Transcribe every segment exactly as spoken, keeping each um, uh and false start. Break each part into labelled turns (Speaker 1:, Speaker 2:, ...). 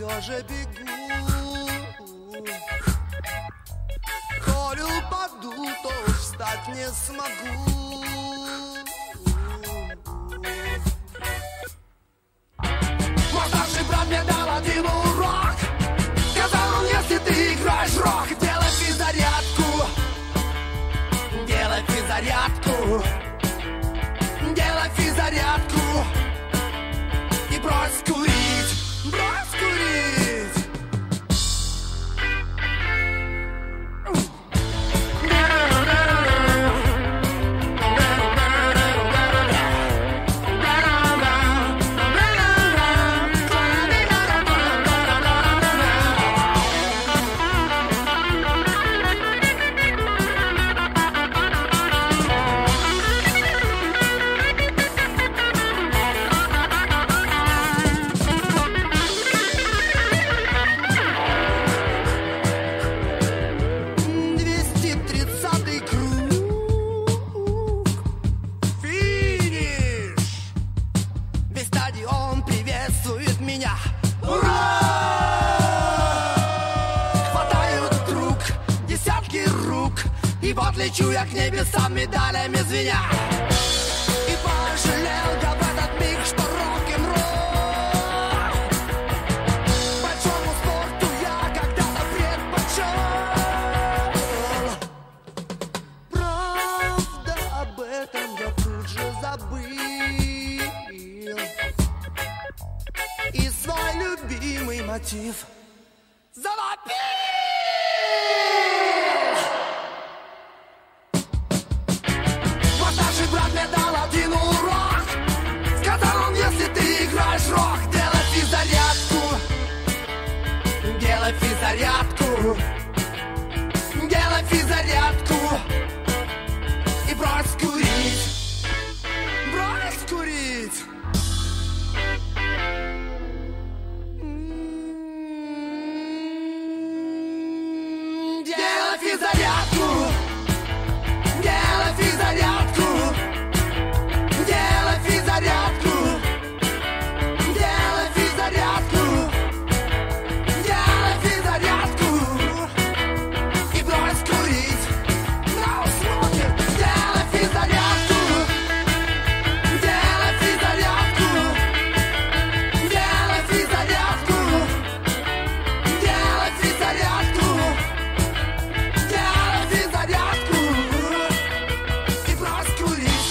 Speaker 1: все же бегу. Коль упаду, то уж встать не смогу. Мой старший брат мне дал один урок. Сказал он, если ты играешь рок, делай физзарядку, делай физзарядку, делай физзарядку и брось курить, брось курить. Лечу я к небесам медалями звеня. И пожалел я в этот миг, что рок-н-ролл большому спорту я когда-то предпочел. Правда, об этом я тут же забыл. И свой любимый мотив завопил. Брат мне дал один урок. Сказал он, если ты играешь рок, делай физзарядку, делай физзарядку, делай физзарядку и брось курить, брось курить. Делай физзарядку, делай физзарядку. Делай физзарядку, делай физзарядку, делай физзарядку и брось курить. No smoking. Делай физзарядку, делай физзарядку, делай физзарядку, делай физзарядку, делай физзарядку и брось курить.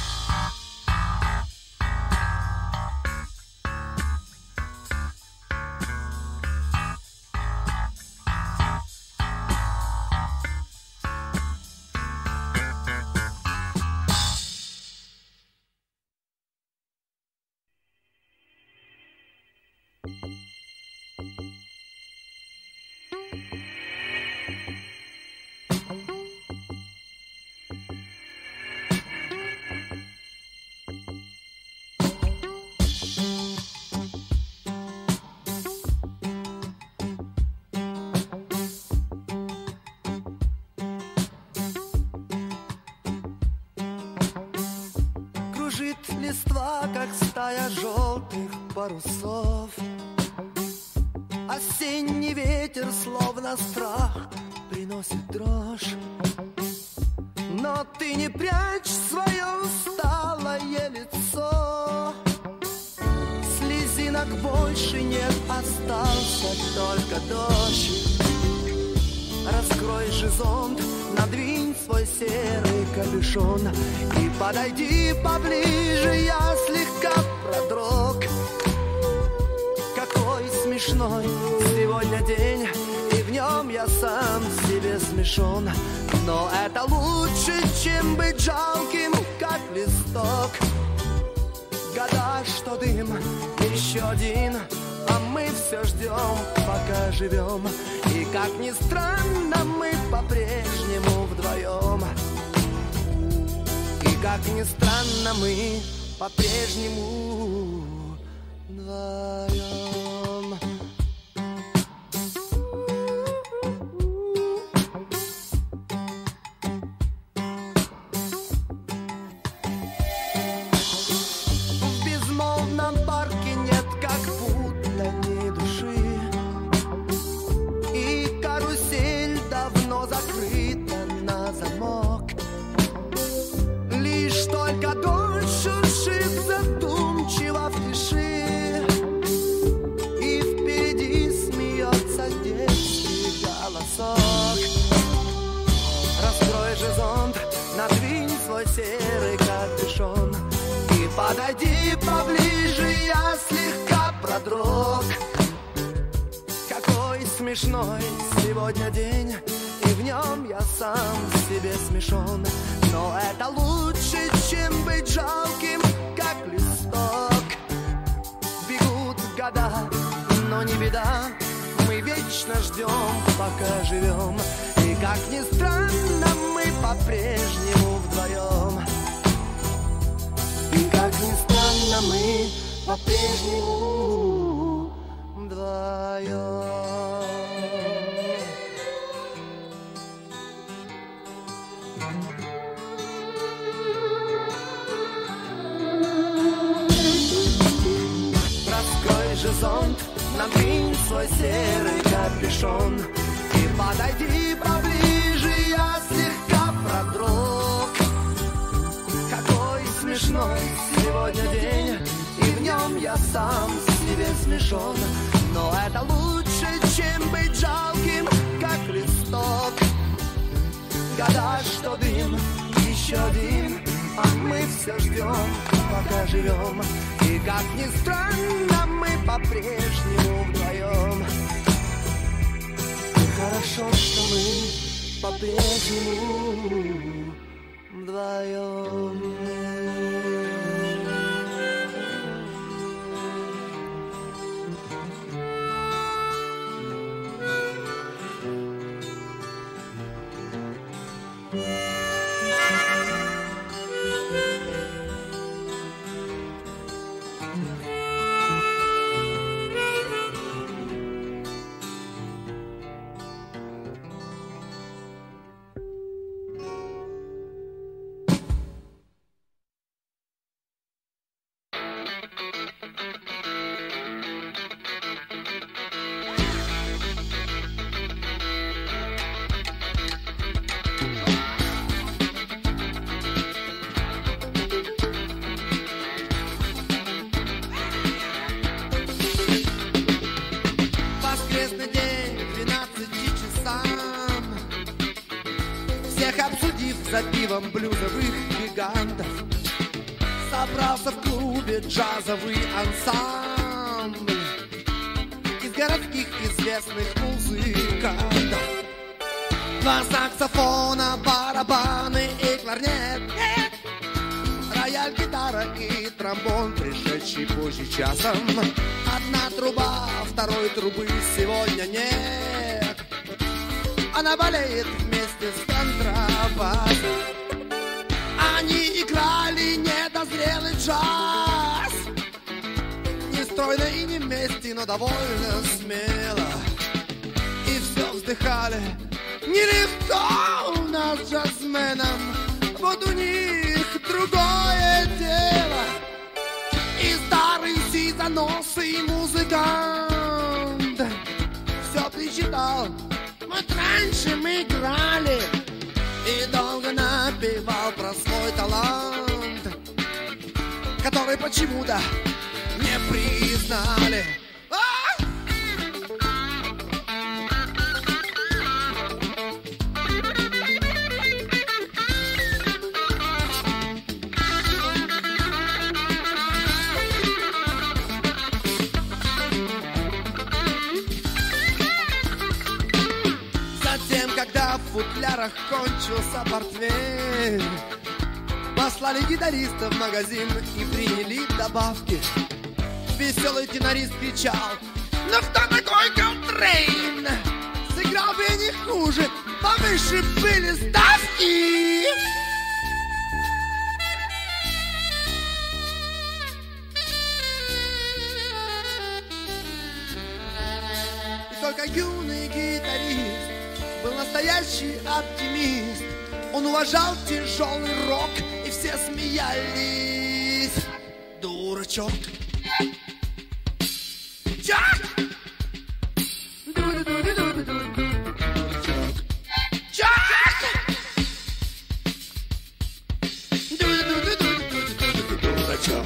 Speaker 1: Листва, как стая желтых парусов. Осенний ветер, словно страх, приносит дрожь. Но ты не прячь свое усталое лицо. Слезинок больше нет, остался только дождь. Раскрой же зонт, надвинь свой серый капюшон и подойди поближе, я слегка продрог. Какой смешной сегодня день, и в нем я сам себе смешон. Но это лучше, чем быть жалким, как листок. Года, что дым, еще один, а мы все ждем, пока живем. И как ни странно, мы по-прежнему вдвоем. И как ни странно, мы по-прежнему вдвоем. В безмолвном парке нет как будто ни души. подойди поближе, я слегка продрог. Какой смешной сегодня день, и в нем я сам себе смешон. Но это лучше, чем быть жалким, как листок. Бегут года, но не беда, мы вечно ждем, пока живем. И как ни странно, мы по-прежнему вдвоем. И как ни странно, мы по-прежнему вдвоем. Раскрой же зонт, надвинь свой серый капюшон и подойди поближе, я слегка продрог. Какой смешной сегодня день, и в нем я сам себе смешон. Но это лучше, чем быть жалким, как листок. Года, что дым, еще дым, а мы все ждем, пока живем. И как ни странно, мы по-прежнему вдвоем. И хорошо, что мы по-прежнему вдвоем.
Speaker 2: За пивом блюзовых гигантов собрался в клубе джазовый ансамбль из городских известных музыкантов. Два саксофона, барабаны и кларнет, рояль, гитара и тромбон, пришедший позже часом. Одна труба, второй трубы сегодня нет. Она болеет вместе с контрабасом. Они играли недозрелый джаз, не стройно и не вместе, но довольно смело. И все вздыхали: нелегко у нас джазменам, вот у них другое дело. И старый сизоносый музыкант все причитал: вот раньше мы играли, и долго напевал про свой талант, который почему-то не признали. Когда в футлярах кончился портвейн, послали гитариста в магазин и приняли добавки. Веселый тенорист кричал: ну кто такой Колтрейн? Сыграл бы я не хуже, повыше были ставки. И только юный гитарист был настоящий оптимист. Он уважал тяжелый рок, и все смеялись. Дурачок. Чак! Дурачок. Чак! Дурачок.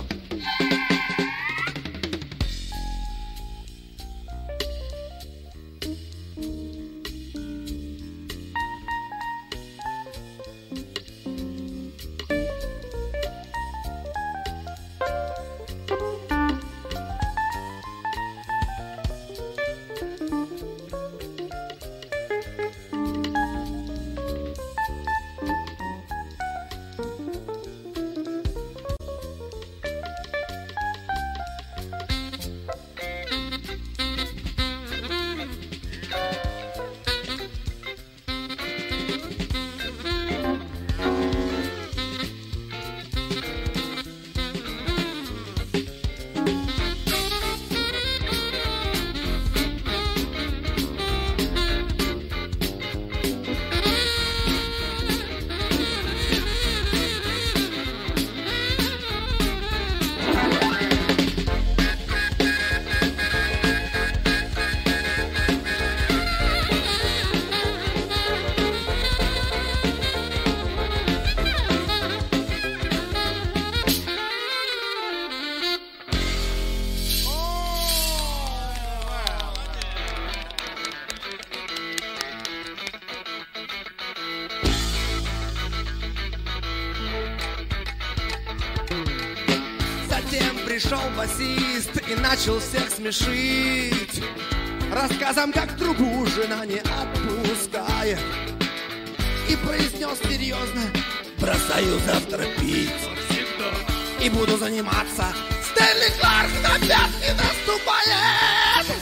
Speaker 2: пришел басист и начал всех смешить рассказом, как трубу жена не отпускает, и произнес серьезно: бросаю завтра пить и буду заниматься. Стэнли Кларк на пятки наступает.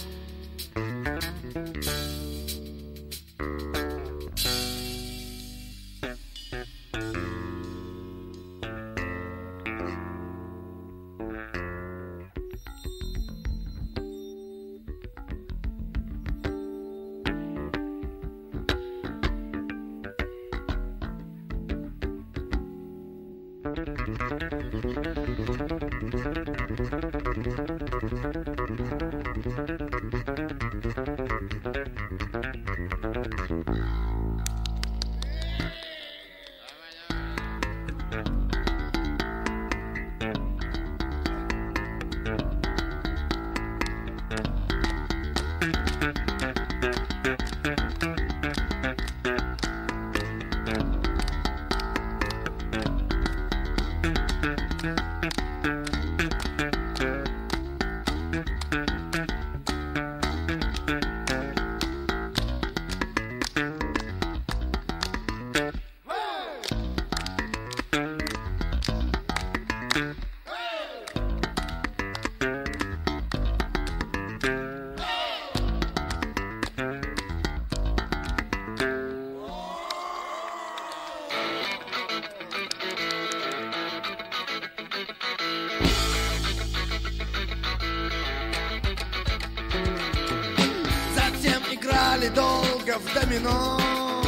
Speaker 2: Долго в домино,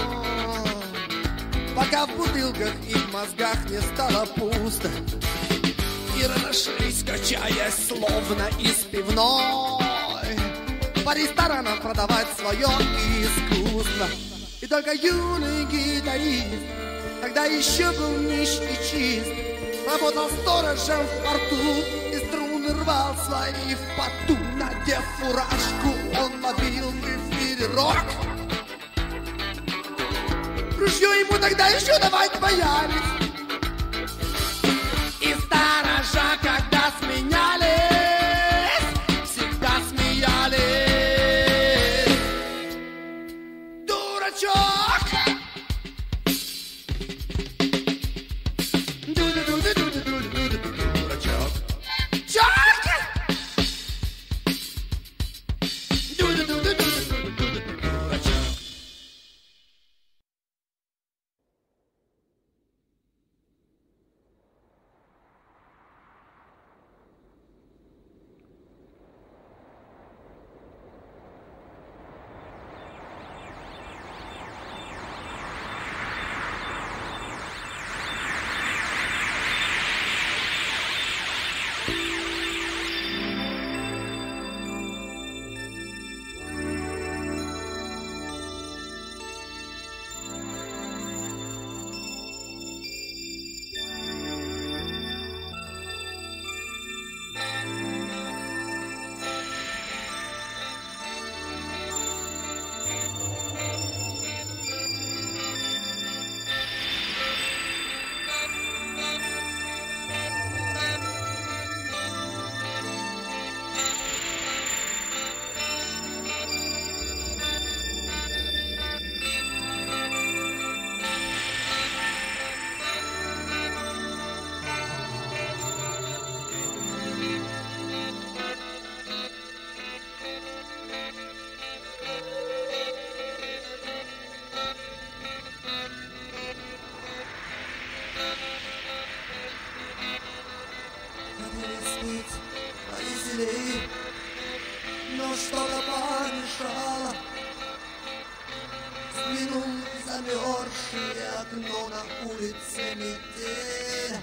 Speaker 2: пока в бутылках и в мозгах не стало пусто, и разошлись, качаясь, словно из пивной, по ресторанам продавать свое искусство. И только юный гитарист, тогда еще был нищ и чист, работал сторожем в порту и струны рвал свои в поту. Надев фуражку, он ловил в эфире рок. Ружье ему тогда еще давать боялись, и сторожа, когда сменялись, всегда смеялись. Дурачок! Дурачок! Черт! Повеселей, но что-то помешало. Взглянул в замерзшее окно, на улице метель,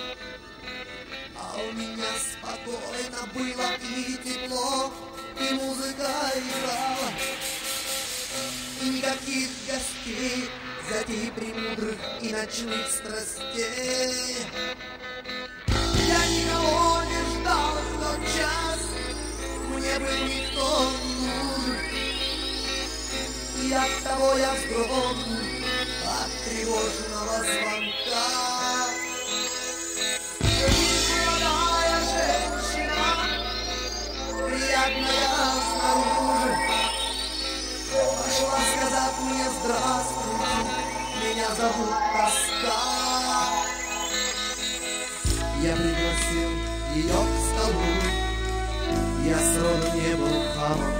Speaker 2: а у меня спокойно было и тепло, и музыка играла, и никаких гостей, затей премудрых и ночных страстей. Я никого не ждал в тот час, мне бы никто не нужен, и оттого я вздрогнул от тревожного звонка. Жизнь молодая
Speaker 1: нарядная снаружи пошла сказать мне здравствуйте, меня зовут Тоска. Я пригласил ее к столу, я сроду не был хамом.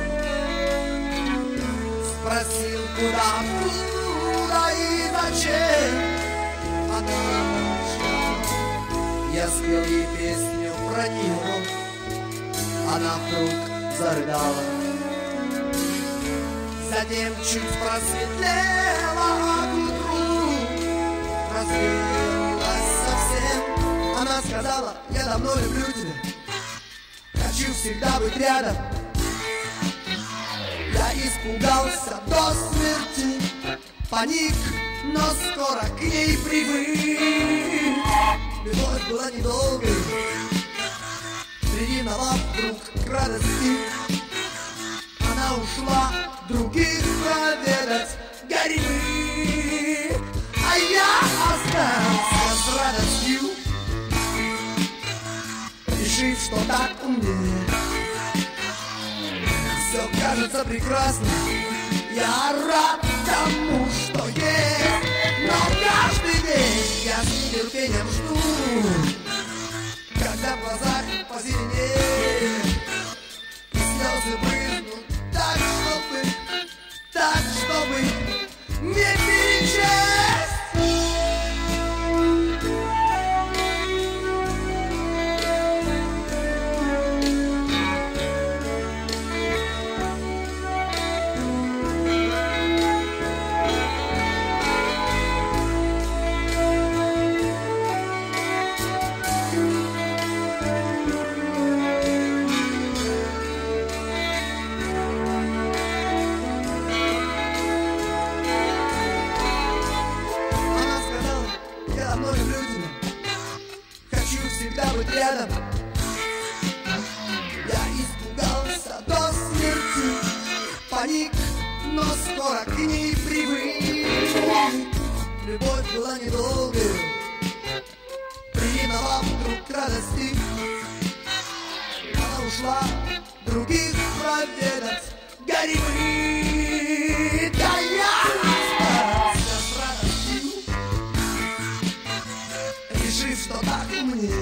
Speaker 1: Спросил, куда, куда и зачем. Она молчала. Я спел ей песню про нее. Она вдруг зарыдала. Затем чуть просветлела, а к утру развеялась совсем. Она сказала, я давно люблю тебя, хочу всегда быть рядом. Я испугался до смерти, паник, но скоро к ней привык. Любовь была недолгой, приняла вдруг к радости. Она ушла других проведать грибы, а я остался с радостью, решив, что так умнее. Все кажется прекрасно, я рад тому, что есть. Но каждый день я с нетерпением жду, когда в глазах позеленеет и слезы брызнут так, чтобы, так, чтобы не перечесть. Рядом. Я испугался до смерти, паник, но скоро к ней привык. Любовь была недолгой, приняла вдруг к радости. Она ушла других проведать грибы. Да я остался с радостью, решив, что так умнее.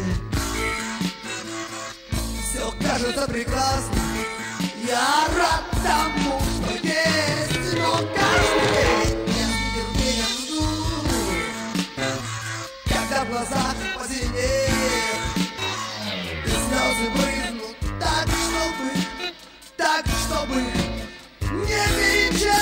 Speaker 1: Все кажется прекрасно, я рад тому, что есть. Но каждый день я с нетерпением жду, когда в глазах позеленеет и слезы брызнут так, чтобы, так, чтобы не перечесть.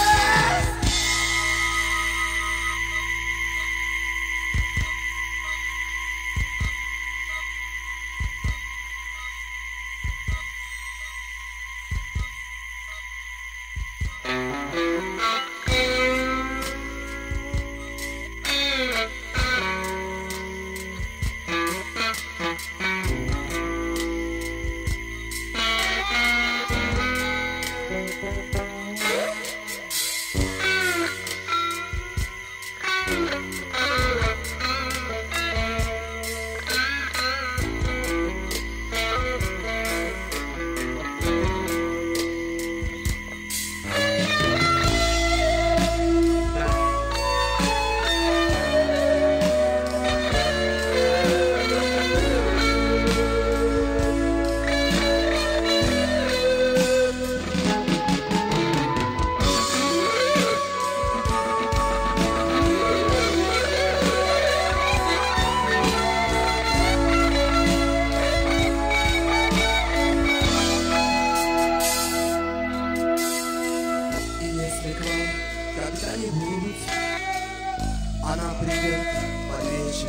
Speaker 1: Она придет под вечер,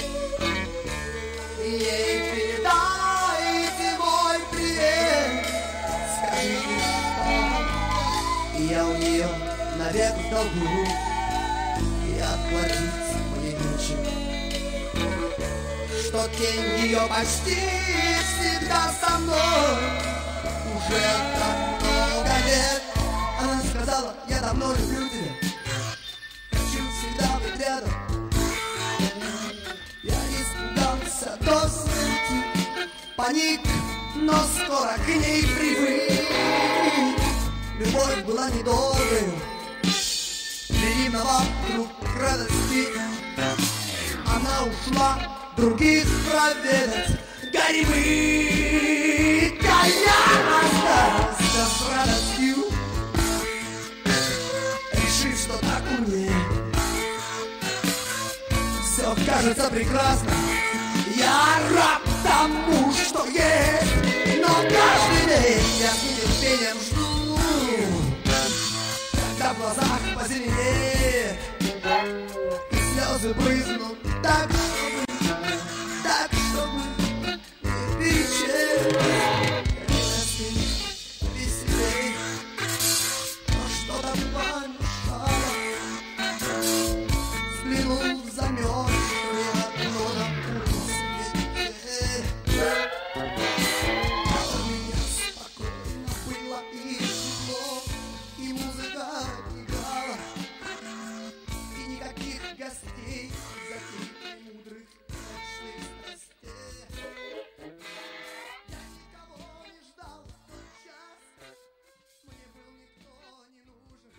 Speaker 1: ей передайте мой привет. Скажите, что я у нее навек в долгу, и отплатить мне нечем, что тень ее почти всегда со мной уже так много лет. Она сказала, я давно люблю тебя, хочу всегда быть рядом. Я испугался до смерти, паник, но скоро к ней привык. Любовь была недолгой, беременна вдруг к радости. Она ушла других проведать. Горемык, а я остался с радостью, решив, что так умнее. Все кажется прекрасно, я рад тому, что есть. Но каждый день я с нетерпением жду, когда в глазах позеленеет и слезы брызнут так, чтобы, так, чтобы не перечесть. Веселей, но что-то помешало. Взглянул в замерзшее окно на улице. У меня спокойно было и тепло, и музыка играла, и никаких гостей за криком мудрых ночных страстей. Я никого не ждал в тот час, мне был никто не нужен.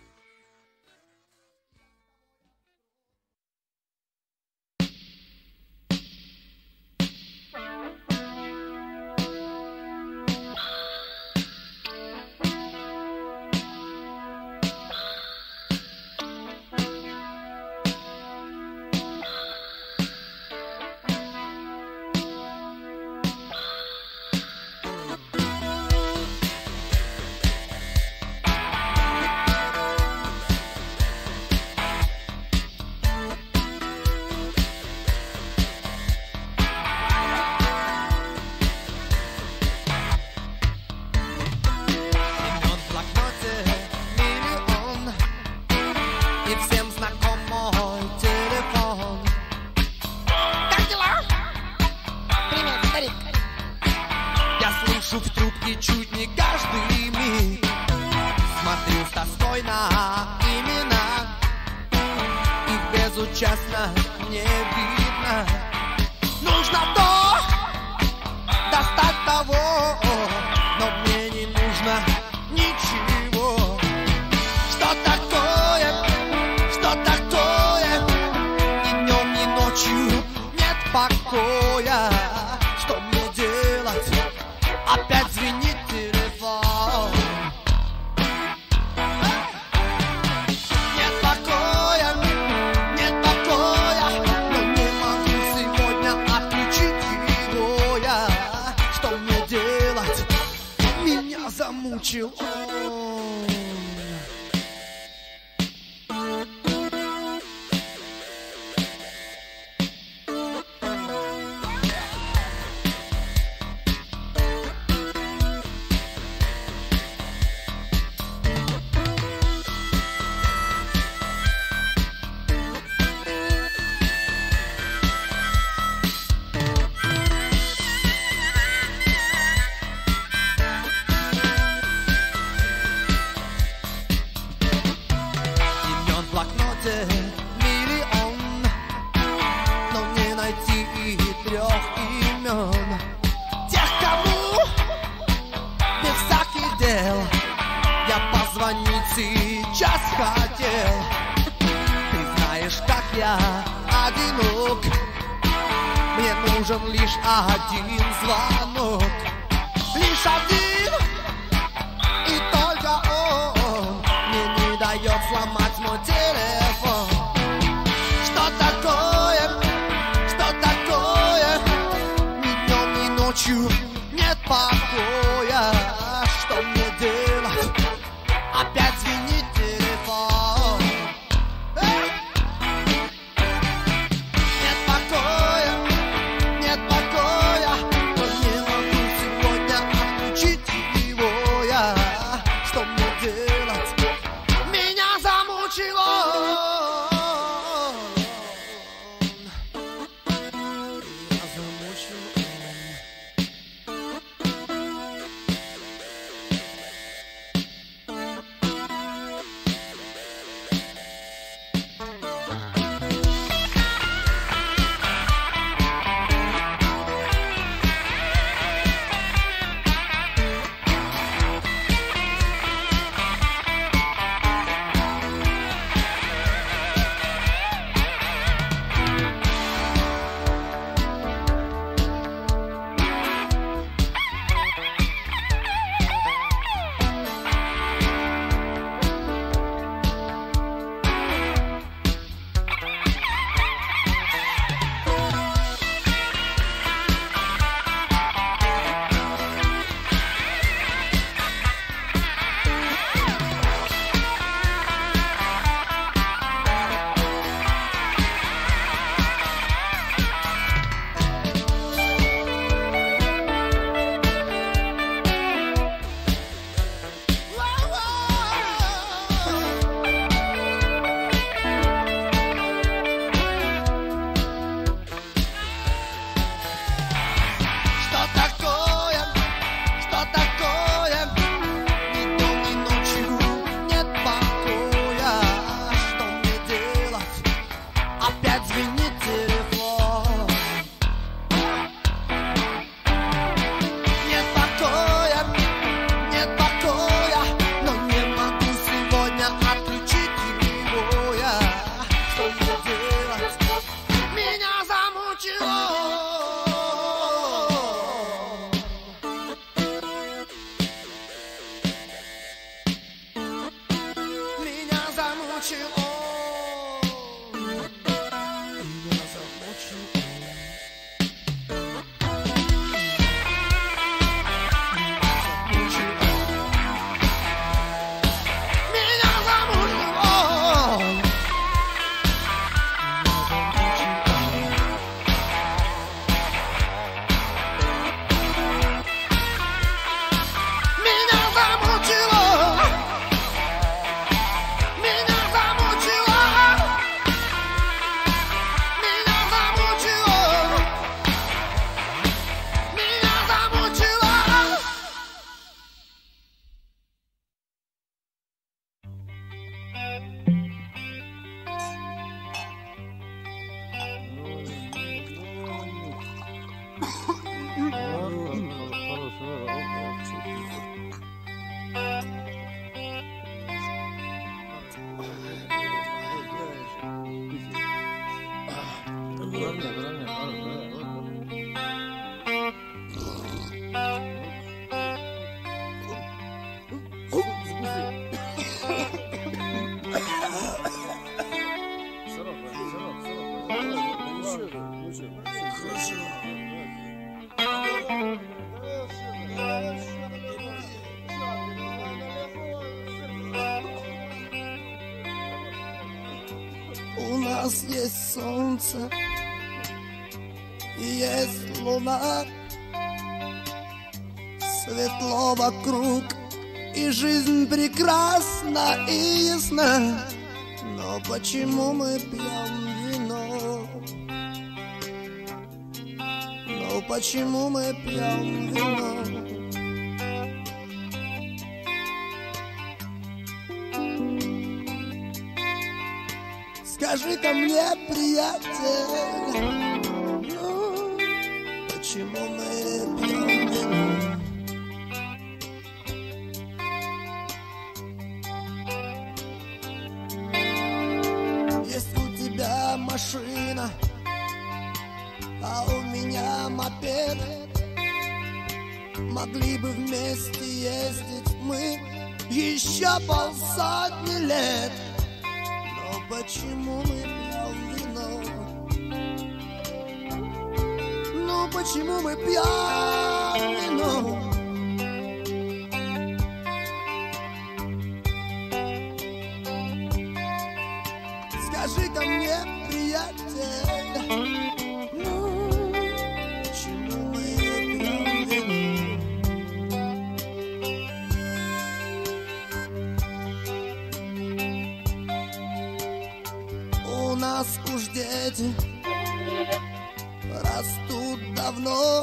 Speaker 1: В трубке чуть не каждый миг смотрю с тоской на имена, их безучастно не видно. Нужно то, достать того, но мне не нужно ничего. Что такое, что такое, ни днем, ни ночью нет покоя. Что мне делать? Опять звенит телефон. Нет покоя, нет покоя, но не могу сегодня отключить его я. Что мне делать? Меня замучил он. Миллион, но не найти и трех имен. Тех, кому без всяких дел я позвонить сейчас хотел. Ты знаешь, как я одинок, мне нужен лишь один звонок. Лишь один, и только он мне не дает сломать мой телефон. Что такое, что такое, ни днем, ни ночью нет покоя. Что мне делать? Опять звенит телефон. Нет покоя, нет покоя, но не могу сегодня отключить его я. Что мне делать? Меня замучил он. Меня замучил он. нас есть солнце и есть луна, светло вокруг, и жизнь прекрасна и ясна. Но почему мы пьем вино? Но почему мы пьем вино? Скажи-ка мне, приятель, ну, почему мы пьем вино? Есть у тебя машина, а у меня мопед. Могли бы вместе ездить мы еще полсотни лет. Но почему мы пьем вино? Ну почему мы пьем вино? Скажи-ка мне, приятель, ну почему мы пьем вино? У нас уж дети растут давно,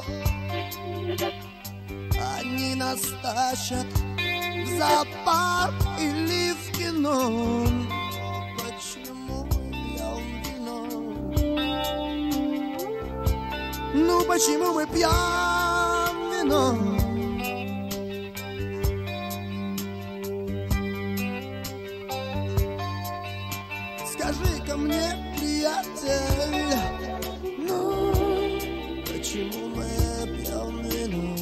Speaker 1: они нас тащат в зоопарк или в кино. Но почему мы пьем вино? Ну почему мы пьем вино? Скажи-ка мне, приятель, ну почему мы пьем вино?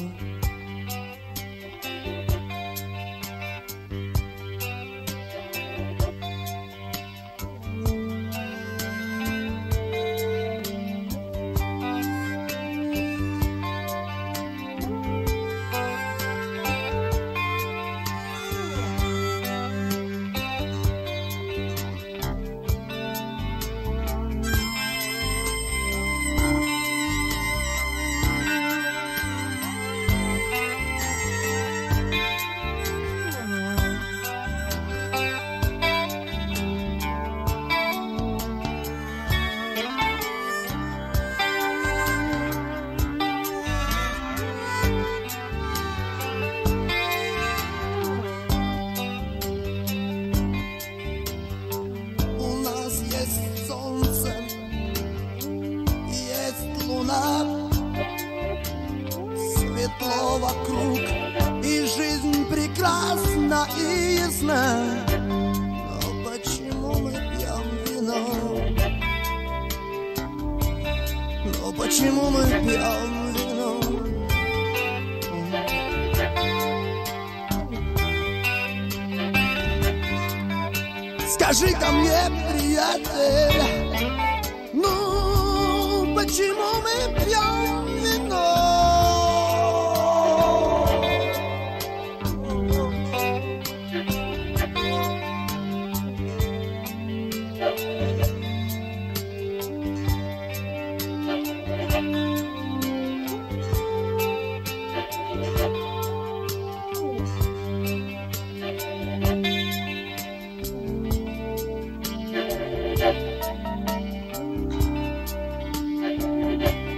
Speaker 1: Светло вокруг, и жизнь прекрасна и ясна. Но почему мы пьем вино? Но почему мы пьем вино? Скажи-ка мне, приятель, ну почему мы пьем вино?
Speaker 3: Thank you.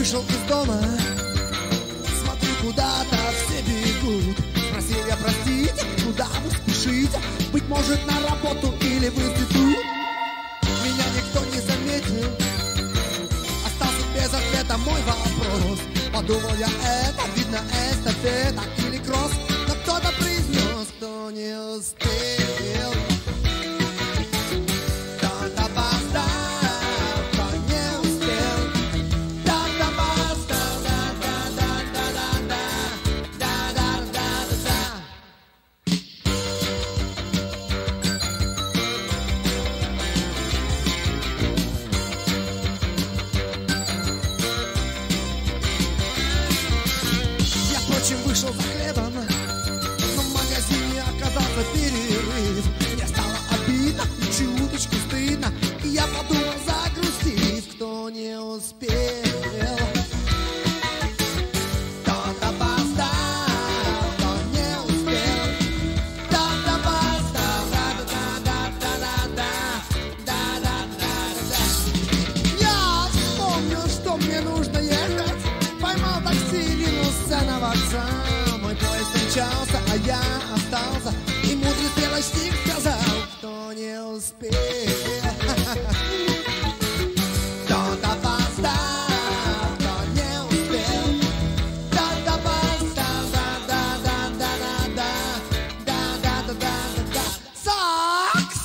Speaker 2: вышел из дома, смотрю, куда-то все бегут. Спросил я, простите, куда вы спешите? Быть может, на работу или в институт? Меня никто не заметил, остался без ответа мой вопрос. Подумал я, это видно эстафета или кросс, но кто-то произнес, кто не успел. Кто-то опоздал, кто не успел. Кто-то опоздал, да-да-да-да-да-да, да-да-да-да-да. Я, впрочем, вышел за хлебом, но в магазине оказался перерыв. Мне стало обидно и чуточку стыдно, и я подумал, загрустив, кто не успел. Кто-то опоздал, кто не успел. Кто-то опоздал, да-да-да-да-да-да, да-да-да-да-да. Я вспомнил, что мне нужно ехать, поймал такси, ринулся на вокзал. Мой поезд встречался, а я остался, и мудрый стрелочник сказал, кто не успел. Кто-то опоздал, кто не успел. Кто-то опоздал, да-да-да-да-да-да, да-да-да-да-да. Сакс!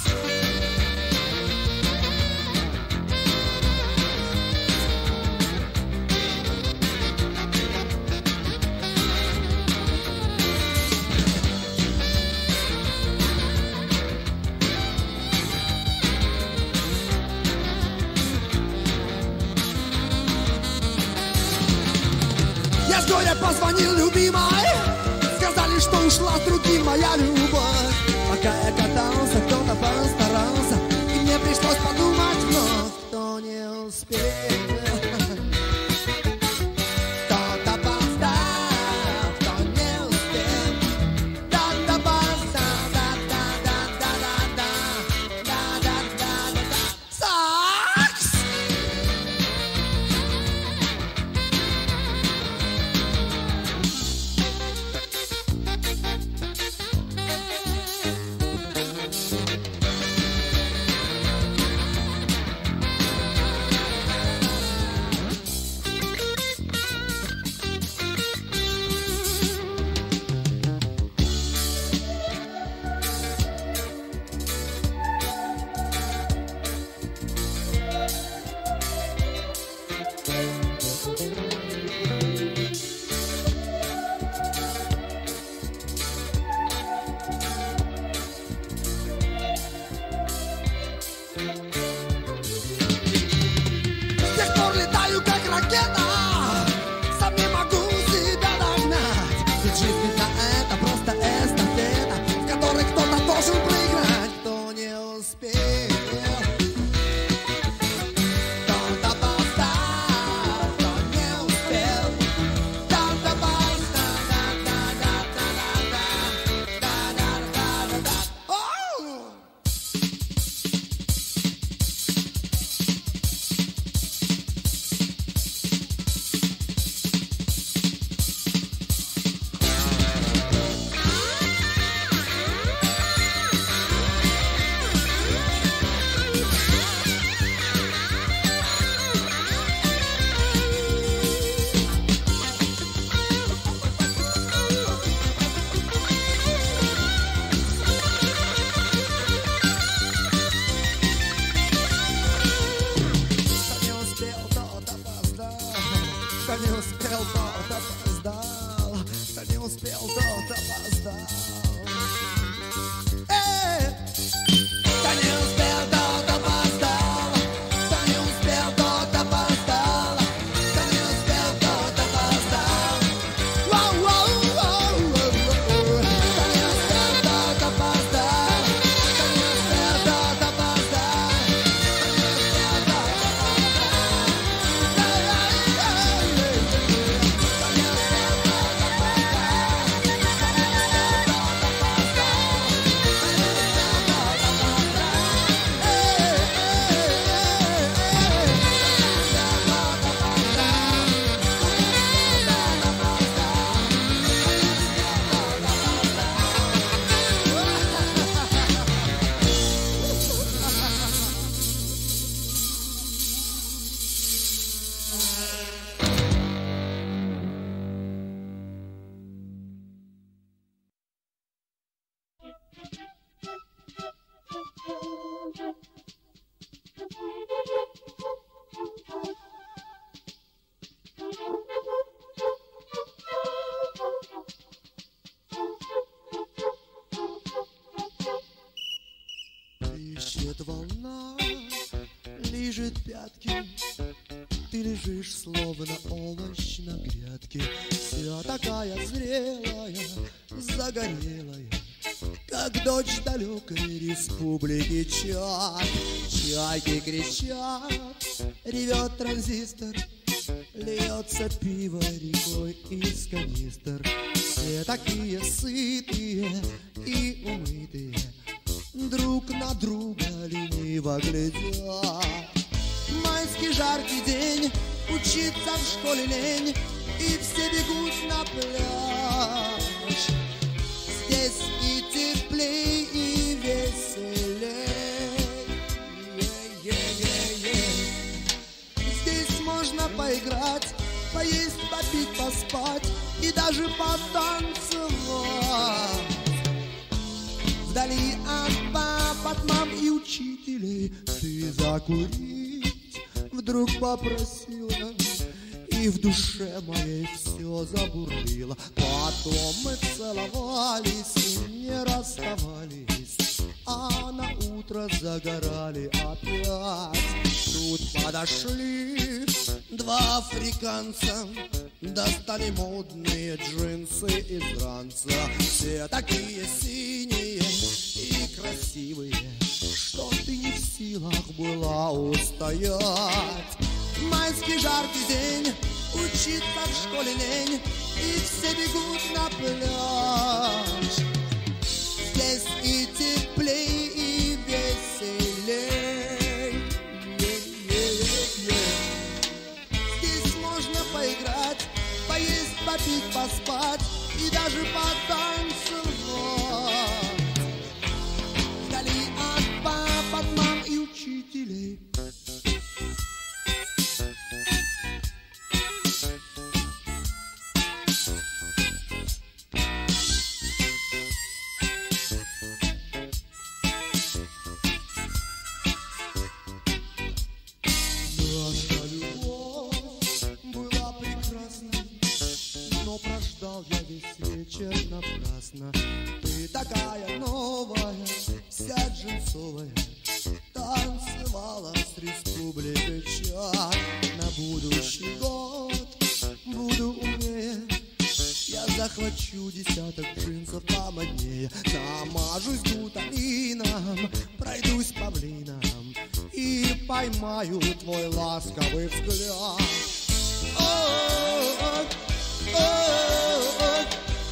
Speaker 2: Я с горя позвонил любимой, сказали, что ушла с другим моя любовь. Пока я катался, кто-то постарался, и мне пришлось подумать вновь, кто не успел. Кто-то опоздал, кто не успел. Кто-то опоздал, да-да-да-да-да-да, да-да-да-да-да. Сакс! С тех пор летаю как ракета, сам не могу себя догнать. Ведь жизнь ведь это просто эстафета, в которой кто-то должен проиграть, кто не успел. Кто-то опоздал, кто не успел. Кто-то опоздал, да-да-да-да-да-да, да-да-да-да-да. Оу! Кто не успел, тот опоздал. Кто не успел, тот опоздал. Эй! Кто не успел, тот опоздал. Кто не успел, тот опоздал. Кто не успел, тот опоздал. Воу-воу-воу-воу-воу. Кто не успел, тот опоздал. Кто не успел, тот опоздал. Кто не успел, тот опоздал.
Speaker 1: Плещет волна, лижет пятки. Ты лежишь, словно овощ на грядке. Вся такая зрелая, загорелая, как дочь далекой республики Чад. Чайки кричат, ревет транзистор, льется пиво рекой из канистр. Все такие сытые и умытые, друг на друга лениво глядят. Майский жаркий день, учиться в школе лень, и все бегут на пляж. Здесь и теплей, и веселей. Здесь можно поиграть, поесть, попить, поспать и даже потанцевать. Вдали от пап, от мам и учителей ты закурить вдруг попросила, и в душе моей все забурлило. Потом мы целовались и не расставались, а на утро загорали опять. Тут подошли два африканца, достали модные джинсы из ранца. Все такие синие и красивые, что ты не в силах была устоять. Майский жаркий день, учиться в школе лень, и все бегут на пляж. Здесь и теплей, и веселей. Здесь можно поиграть, поесть, попить, поспать и даже потанцевать. Вдали от пап, от мам и учителей. Я весь вечер напрасно. Ты такая новая, вся джинсовая, танцевала с республикой Чад. На будущий год буду умнее, я захвачу десяток джинсов помоднее. Намажусь гуталином, пройдусь павлином и поймаю твой ласковый взгляд. О-о-о, о-о-о,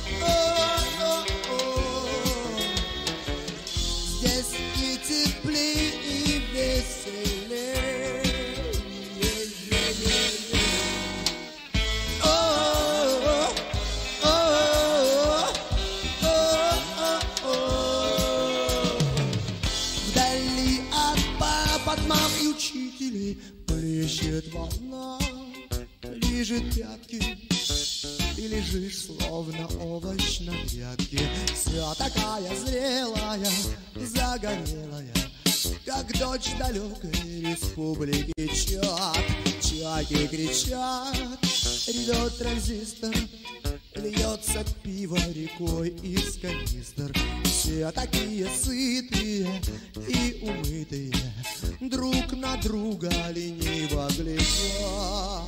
Speaker 1: о-о-о. Здесь и теплей, и веселей. О-о-о, о-о-о, о-о-о. Вдали от пап, от мам и учителей плещет волна, лижет пятки. Ты лежишь, словно овощ на грядке. Вся такая зрелая, загорелая, как дочь далекой республики Чад. Чайки кричат, ревет транзистор, льется пиво рекой из канистр. Все такие сытые и умытые, друг на друга лениво глядят.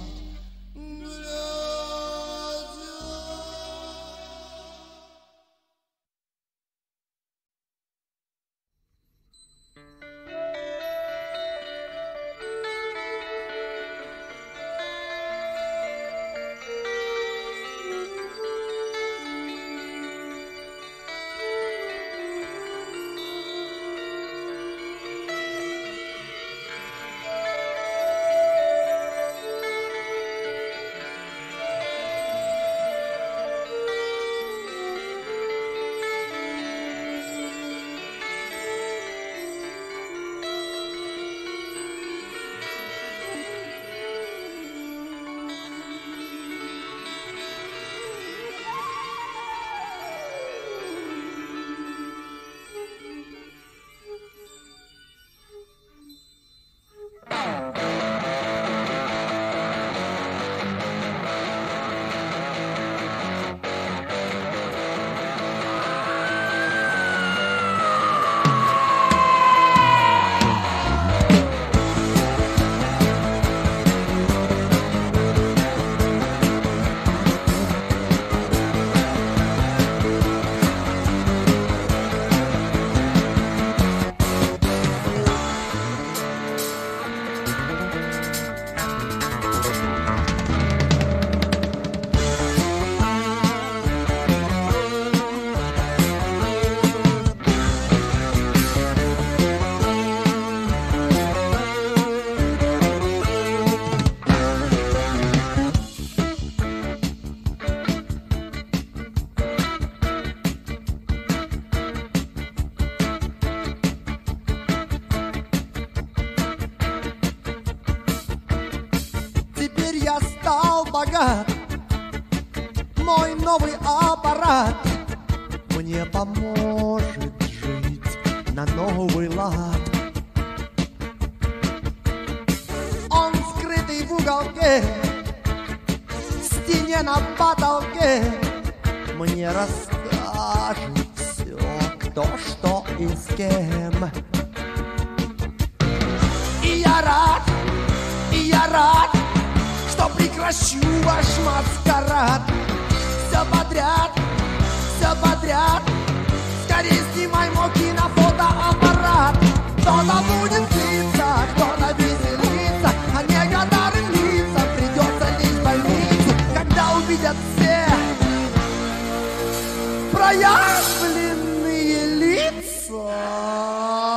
Speaker 2: аппарат, мой новый аппарат мне поможет жить на новый лад. Он скрытый в уголке, в стене на потолке, мне расскажет все, кто, что и с кем. И я рад, и я рад, что прекращу ваш маскарад. Все подряд, все подряд, скорее снимай мой кинофотоаппарат. Кто-то будет злиться, кто-то веселиться, а некоторым лицам придется лечь в больницу, когда увидят все проявленные лица.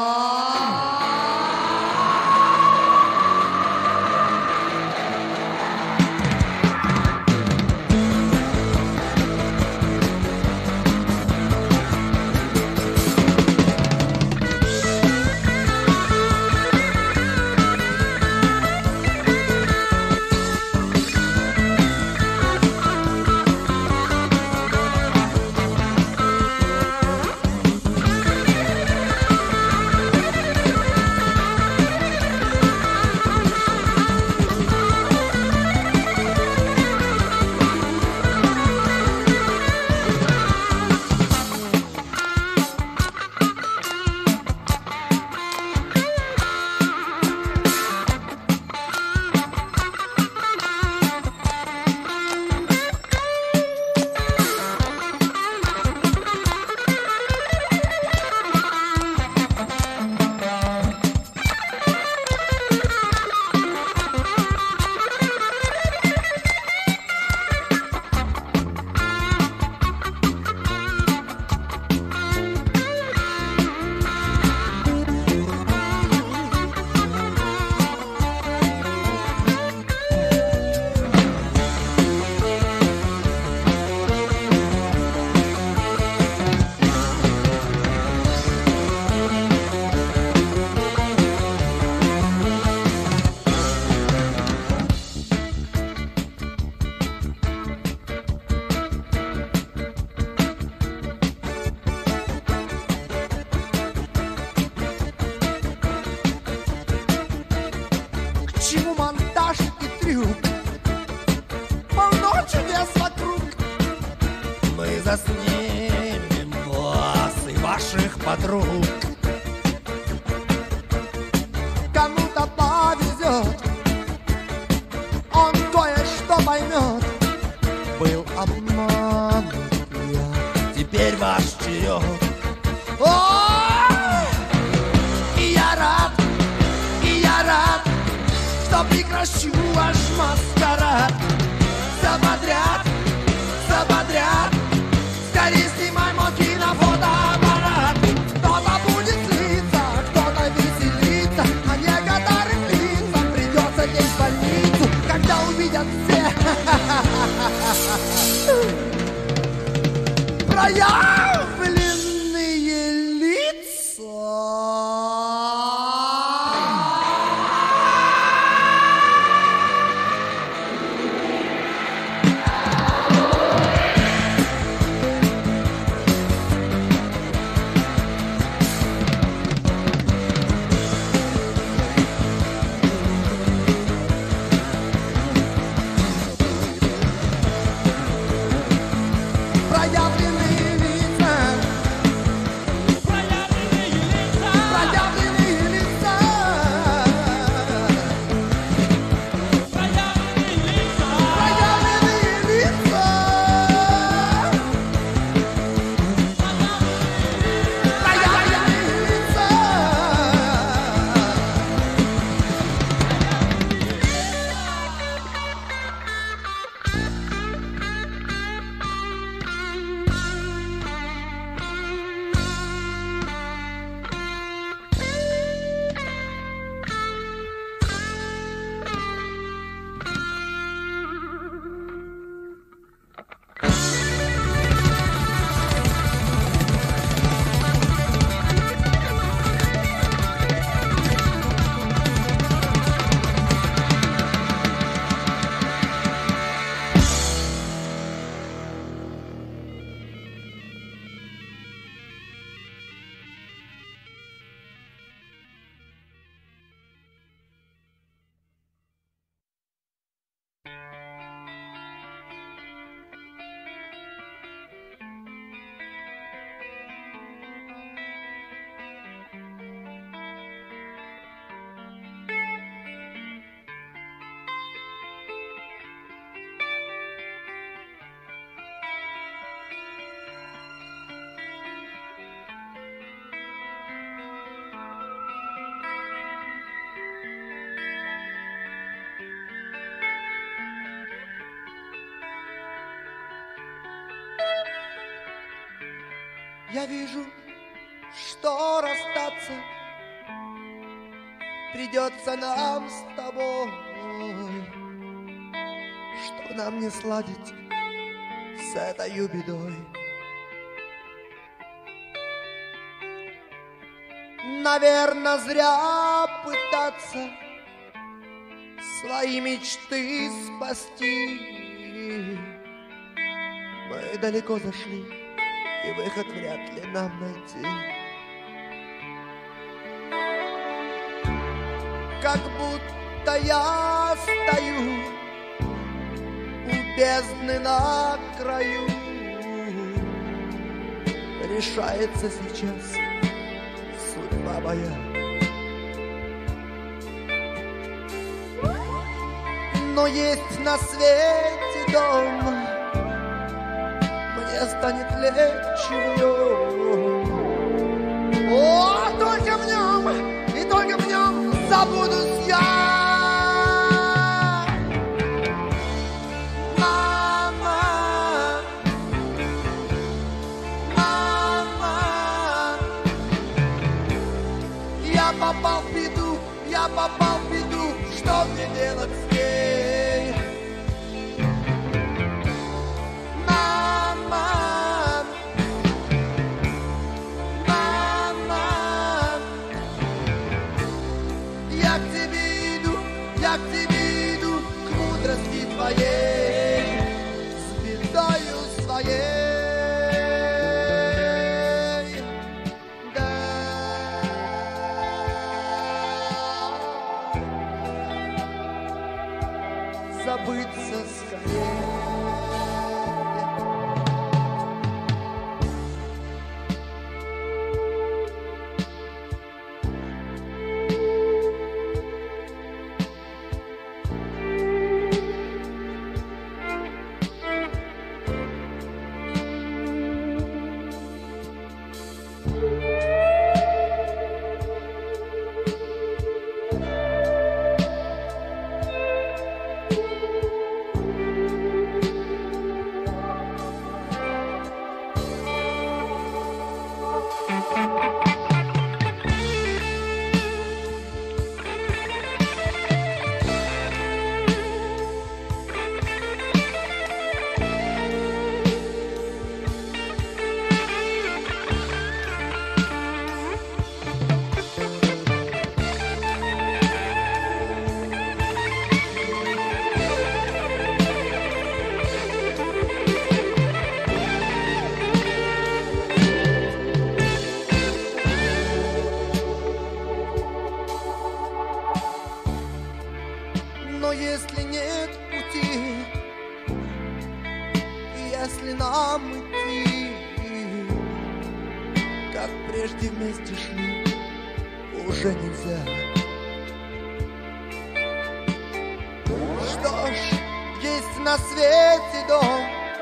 Speaker 2: Чему монтаж и трюк? Полно чудес вокруг. Мы заснимем вас и ваших подруг. Кому-то повезет, он кое-что поймет. Был обманут я, теперь ваш черед. О! И я рад, и я рад, что прекращу ваш маскарад. Все подряд, все подряд, скорее снимай мой кинофотоаппарат. Кто-то будет злиться, кто-то веселиться, а некоторым лицам придется лечь в больницу, когда увидят все проявленные лица.
Speaker 1: Я вижу, что расстаться придется нам с тобой, что нам не сладить с этой бедой. Наверно, зря пытаться свои мечты спасти. Мы далеко зашли, и выход вряд ли нам найти. Как будто я стою у бездны на краю. Решается сейчас судьба моя. Но есть на свете дом, мне станет легче в нем. О, только в нем, и только в нем забудусь я. Мама, мама, я попал в беду, я попал в беду, что мне делать с ней? Мама, мама, я к тебе иду, я к тебе иду, к мудрости твоей, с бедою своей. Забыться скорее. Но если нет пути, если нам идти, как прежде вместе шли, уже нельзя. Что ж, есть на свете дом,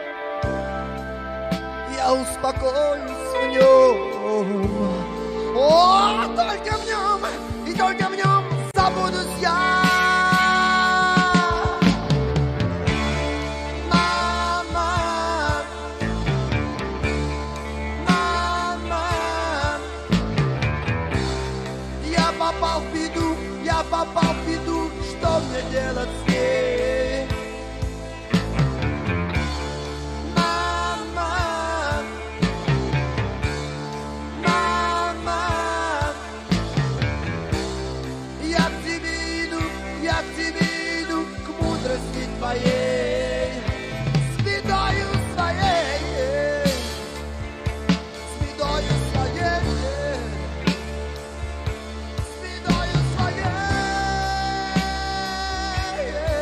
Speaker 1: я успокоюсь в нем. О, только в нем, и только в нем забудусь я. Попал в беду, я попал в беду, что мне делать с ней? Мама, мама, я к тебе иду, я к тебе иду, к мудрости твоей, с бедою своей, с бедою своей. Yeah.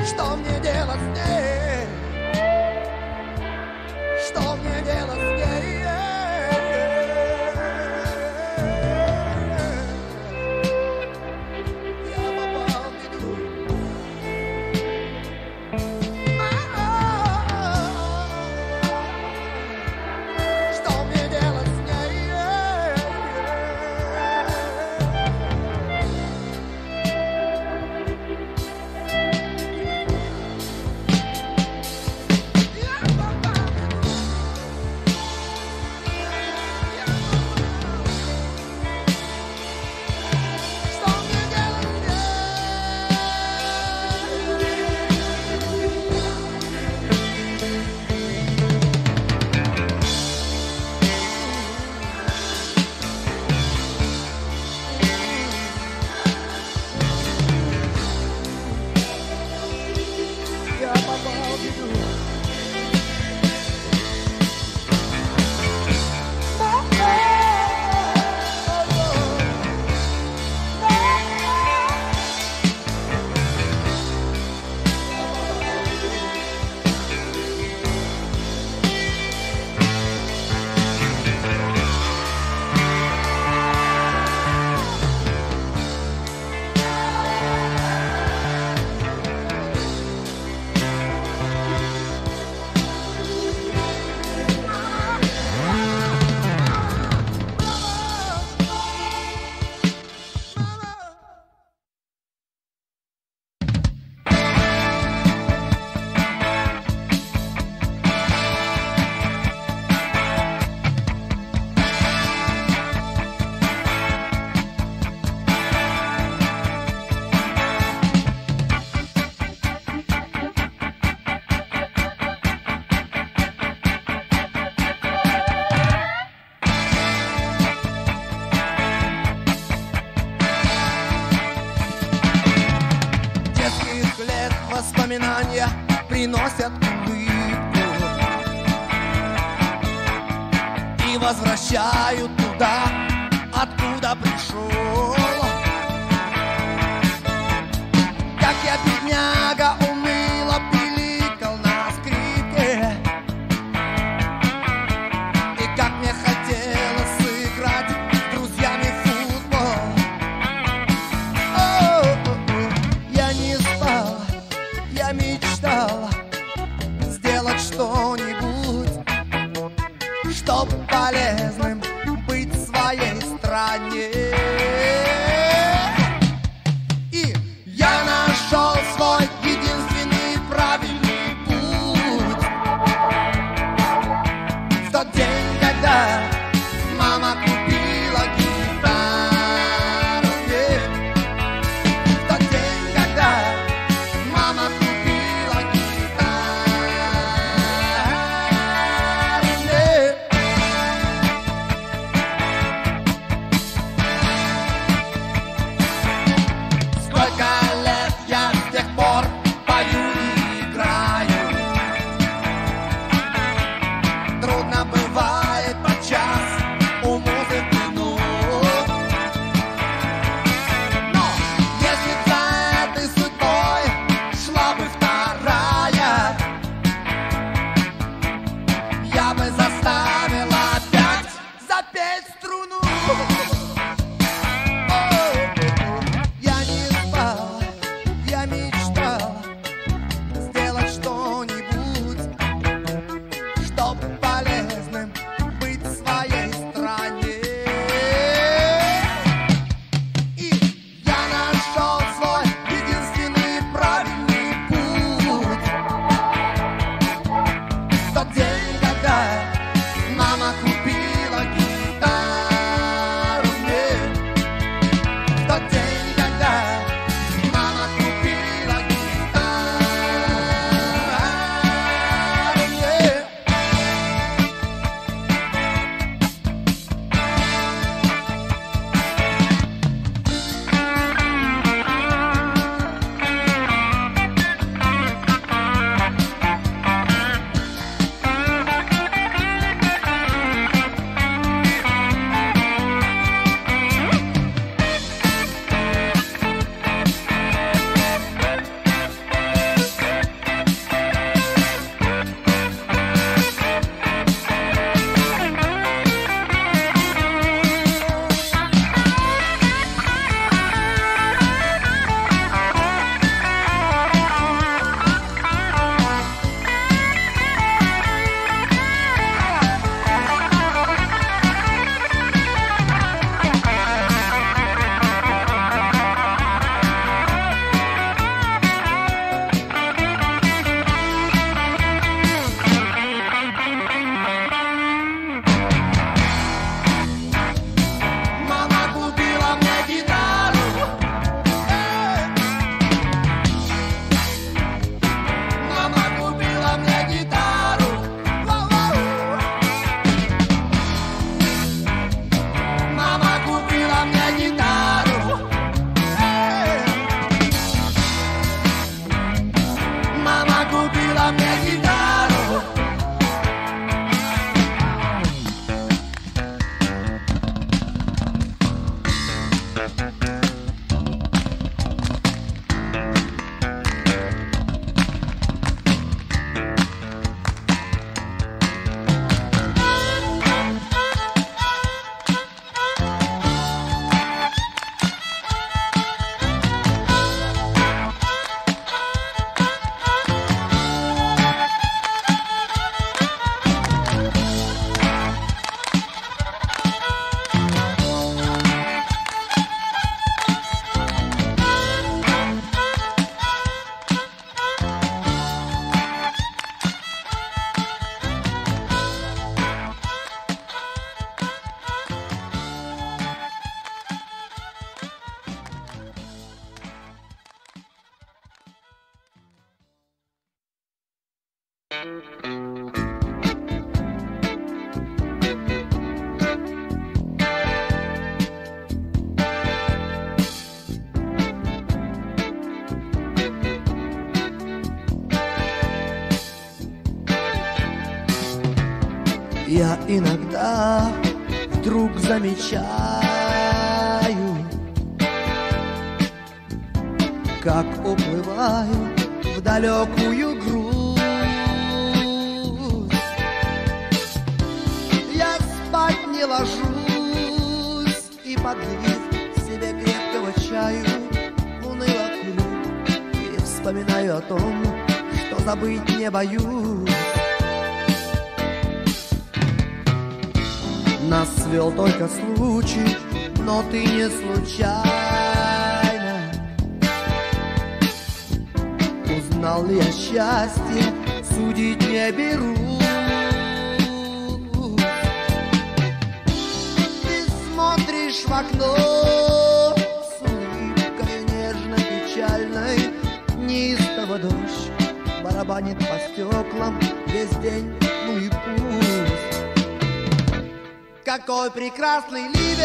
Speaker 2: Что мне делать с ней? Что мне делать с ней? Я попал в беду. Что мне делать с ней? Я попал в беду. Детских лет воспоминания приносят улыбку и возвращают туда, откуда пришел. Как я, бедняга, уныло пиликал на скрипке, и как мне хотелось сыграть с друзьями в футбол. О-о-о, я не спал, я мечтал сделать что-нибудь, чтоб полезным быть в своей стране. И я нашел свой единственный правильный путь. В тот день, когда мама купила гитару, yeah. В тот день, когда мама купила гитару.
Speaker 1: Я иногда вдруг замечаю, как уплываю в далекую грусть. Я спать не ложусь и, подлив себе крепкого чаю, уныло курю и вспоминаю о том, что забыть не боюсь. Нас свел только случай, но ты не случайно. Узнал ли я счастье, судить не берусь. Ты смотришь в окно с улыбкой нежно-печальной. Неистово дождь барабанит по стеклам весь день, ну и пусть. Какой прекрасный ливень,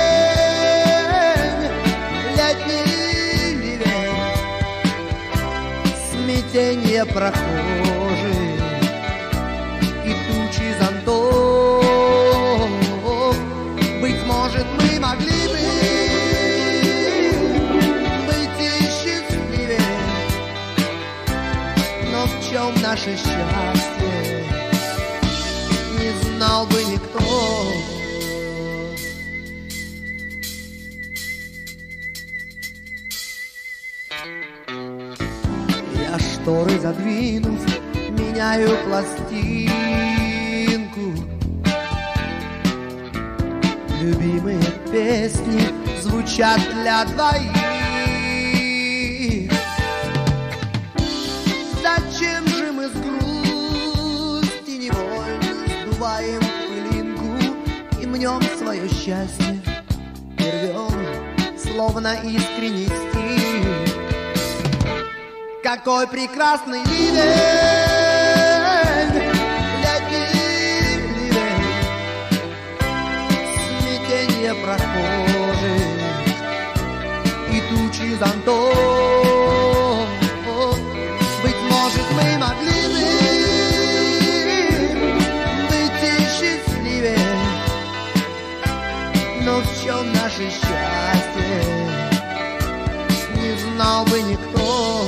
Speaker 1: летний ливень, смятенье прохожих и тучи зонтов. Быть может, мы могли бы быть и счастливее, но в чем наше счастье, не знал бы никто. Я шторы задвинув, меняю пластинку. Любимые песни звучат для двоих. Зачем же мы с грусти невольно сдуваем пылинку и мнем свое счастье, и рвем, словно искренний стих. Какой прекрасный ливень, летний ливень, смятенье прохожих и тучи зонтов. Быть может, мы могли бы быть и счастливее, но в чем наше счастье, не знал бы никто.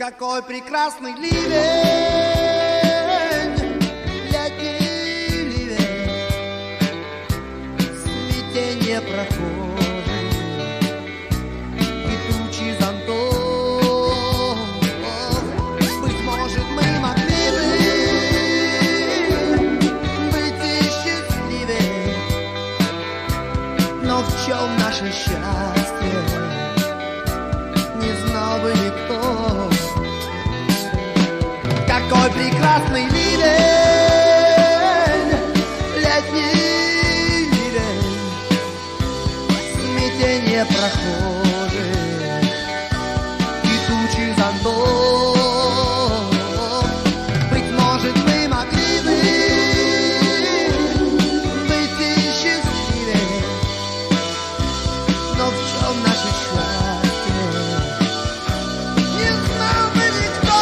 Speaker 2: Какой прекрасный ливень, летний ливень, смятение прохожих и тучи зонтов. Быть может, мы могли бы быть и счастливее, но в чем наше счастье, не знал бы никто. Какой прекрасный ливень, летний ливень, смятение прохожих и тучи зонтов. Быть может, мы могли бы быть и счастливее, но в чем наше счастье, не знал бы никто.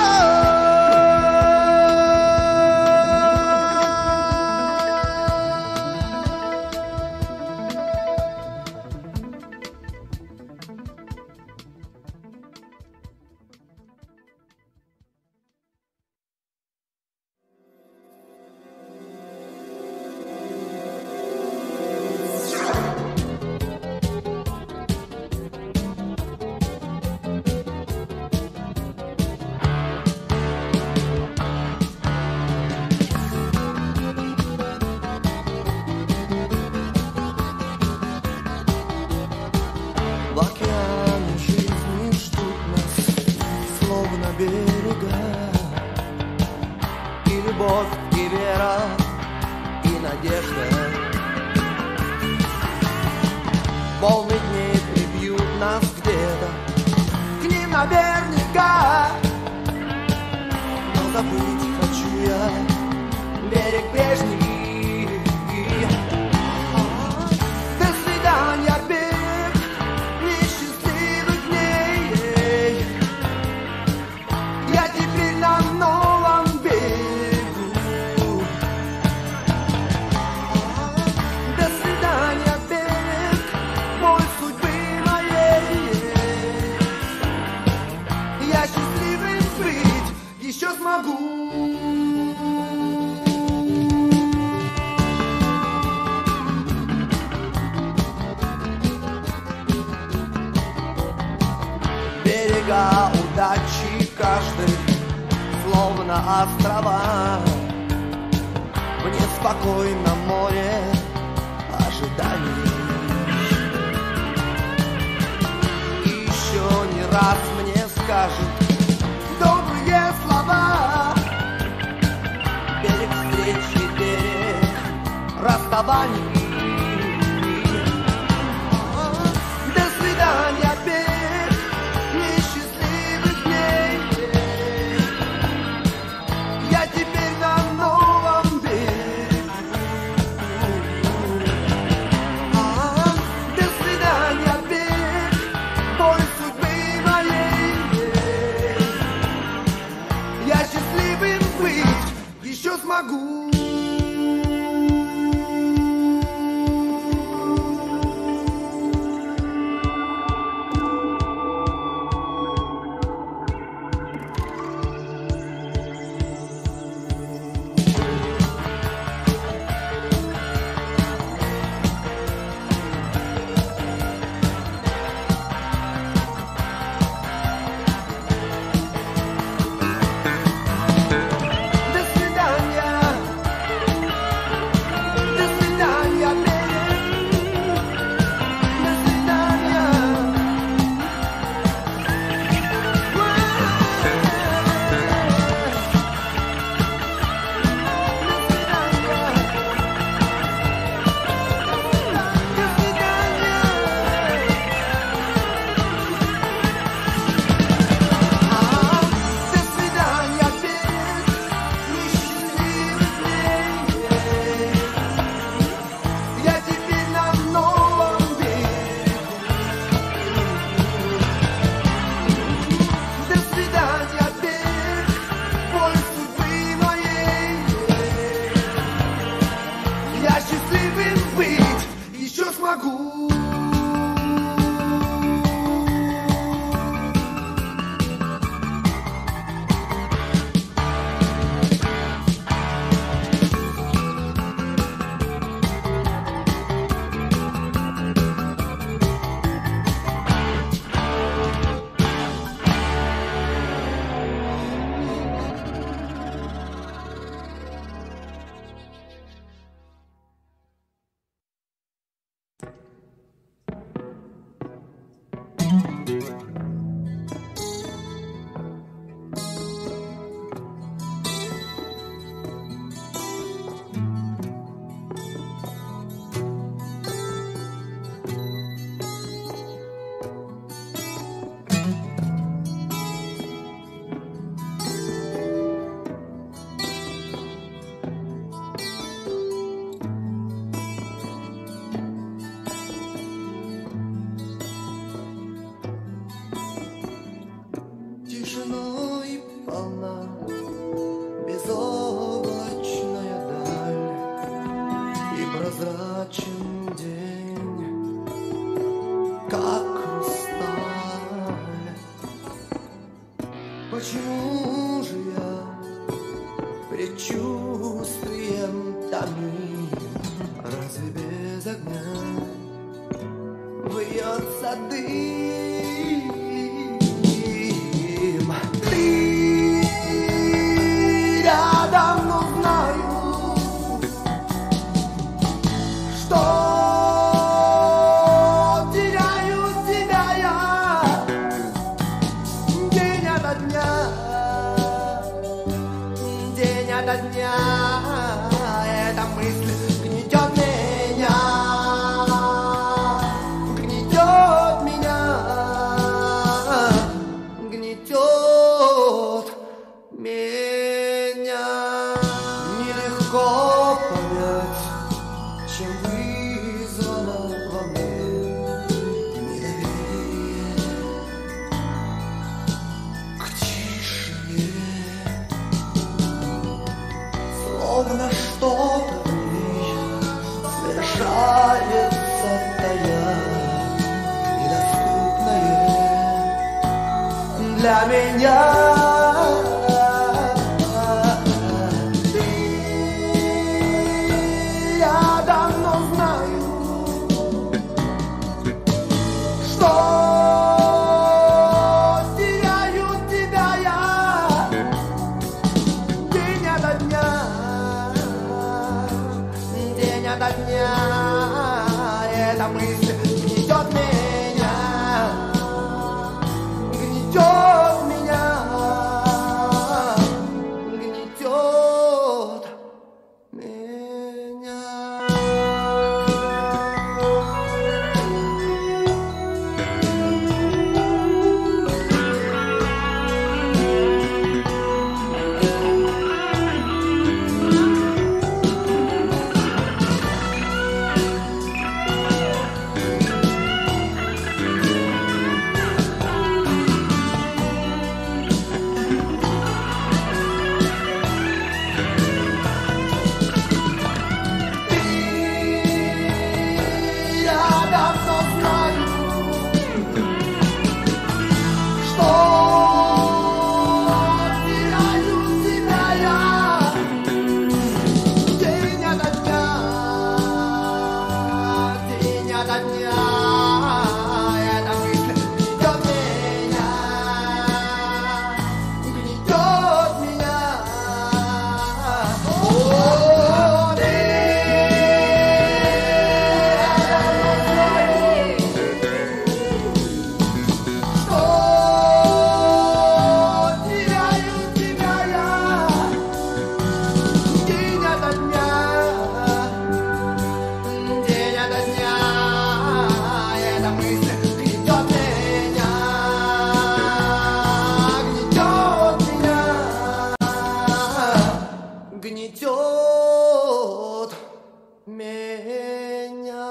Speaker 2: В океане жизни ждут нас словно берега, и любовь, и вера, и надежда. Волны дней прибьют нас где-то к ним наверняка, но забыть хочу я берег прежний. До свидания, берег несчастливых дней. Я теперь на новом берегу. До свидания, берег мой судьбы моей. Я счастливым быть еще смогу. Берега удачи каждый словно острова в неспокойном море ожиданий. И еще не раз мне скажет добрые слова. Берег встречи, берег расставаний. До свидания, берег несчастливых дней. Я теперь на новом берегу. До свидания, берег мой судьбы моей. Я счастливым быть еще смогу. До свидания,
Speaker 1: тишиной полна безоблачная даль и прозрачен день, как хрусталь. Почему же я предчувствием томим? Разве без огня вьется дым? Ты рядом, но знаю, что теряю тебя я день ото дня, день ото дня. Эта мысль гнетет меня, гнетет меня, гнетет меня. Нелегко понять, чем вызвано во мне недоверие к тишине. Словно что-то в ней совершается тая, недоступное для меня. Ты рядом, но знаю, что теряю тебя я день ото дня, день ото дня. Эта мысль гнетет меня, гнетет меня, гнетет меня. Гнетет меня.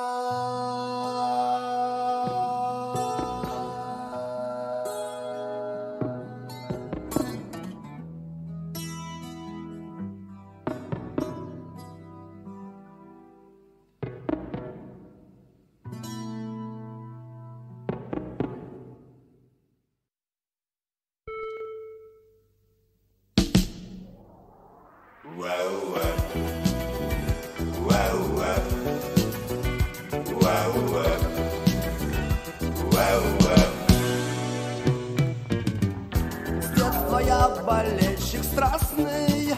Speaker 1: С детства я болельщик страстный,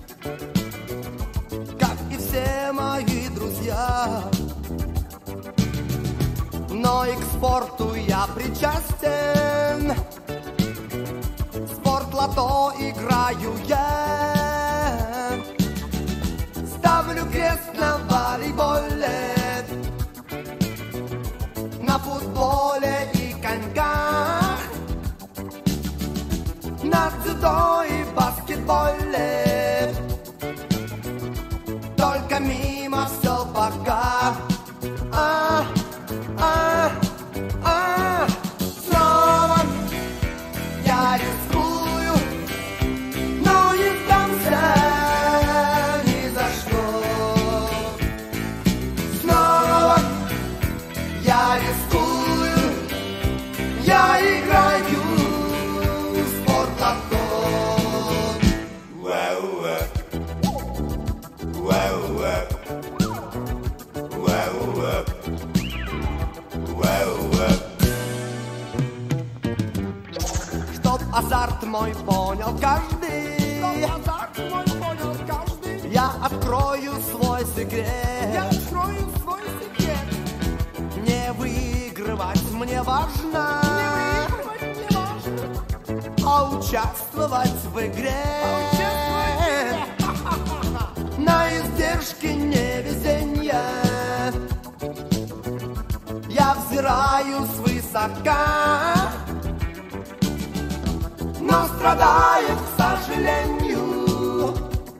Speaker 1: как и все мои друзья. Но и к спорту я причастен. Спорт лото играю я. Ставлю крест на волейболе, на футболе и коньках, на дзюдо и баскетболе. Только мимо все пока. А, а, а, снова я рискую. понял каждый.
Speaker 2: Мой понял каждый.
Speaker 1: Я открою свой секрет.
Speaker 2: Я открою свой секрет.
Speaker 1: Не выигрывать мне важно,
Speaker 2: Не выигрывать мне важно,
Speaker 1: а участвовать в игре.
Speaker 2: а участвовать в игре.
Speaker 1: На издержки невезенья я взираю свысока, но страдаю, к сожалению.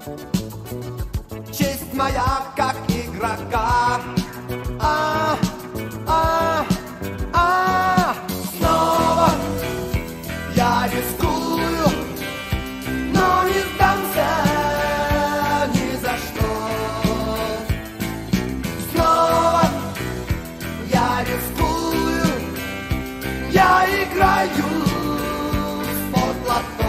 Speaker 1: Честь моя как игрока. А, а, а, снова я рискую, но не сдамся ни за что. Снова я рискую, я играю в спортлото.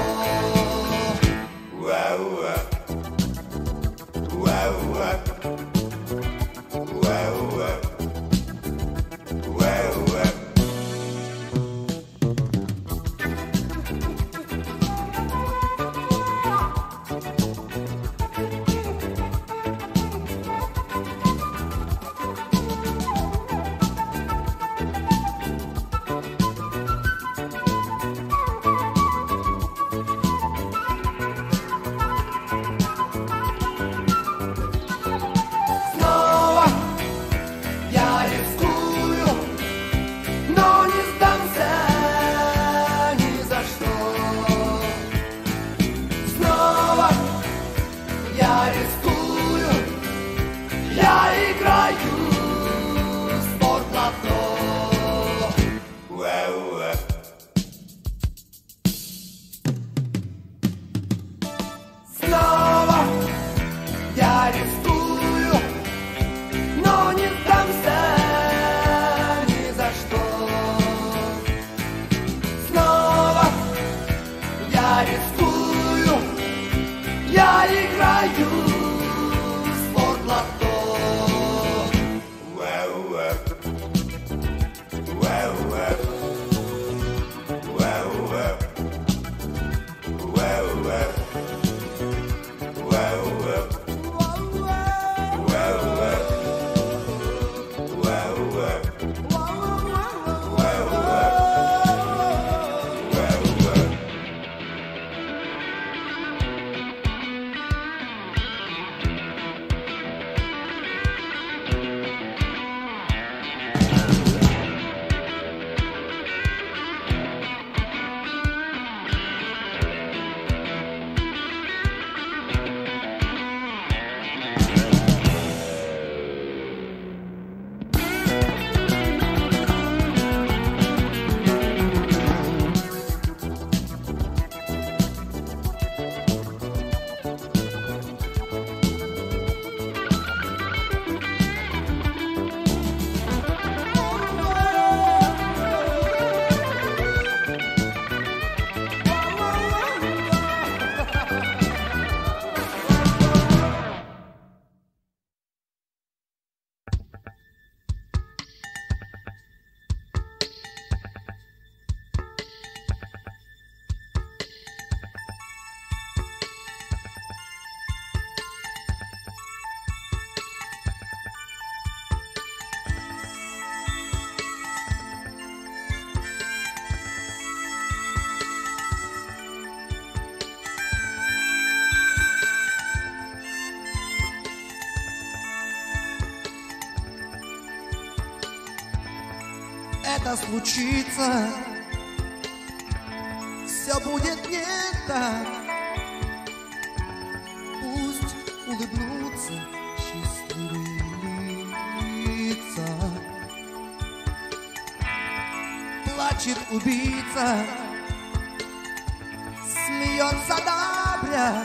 Speaker 1: Снова я рискую, но не сдамся ни за что. Снова я рискую, я играю в спортлото. Снова я рискую, но не сдамся ни за что. Снова я рискую, я играю в спортлото. Это случится, все будет не так. Пусть улыбнутся счастливые лица. Плачет убийца, смеется добряк.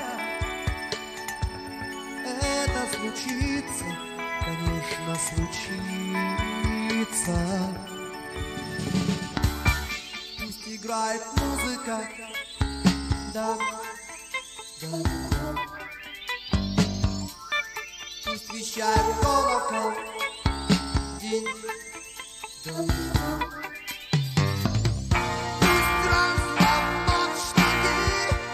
Speaker 1: Это случится, конечно, случится. Пусть играет музыка, да, да, да. Пусть вещает колокол, день, день. Пусть раз в ночь шаги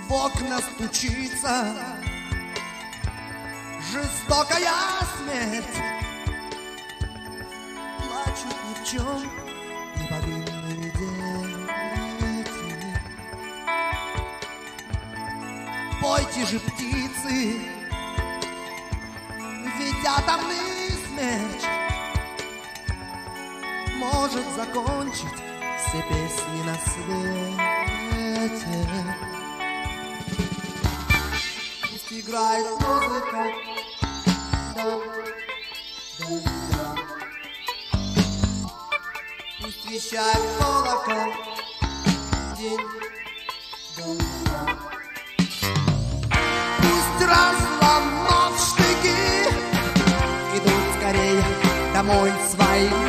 Speaker 1: в окна стучится жестокая смерть. Плачут ни в чем не повинные дети. Пойте же, птицы, ведь атомный смерч может закончить все песни на свете. Пусть играет музыка, да, да, да. Пусть вещает колокол, день, да, да. Пусть, разломав штыки, идут скорее домой с войны.